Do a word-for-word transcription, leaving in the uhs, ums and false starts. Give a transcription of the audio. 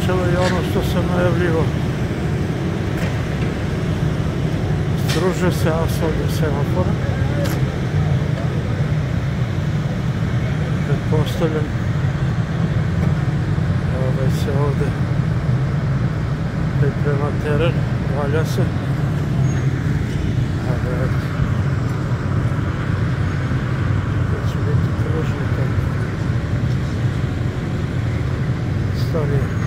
počelo i ono što sam najavljivo. Struže se asfalt do semafora. Pretpostavljam da se ovdje priprema teren, valja se. Ali to će biti kružnika starije.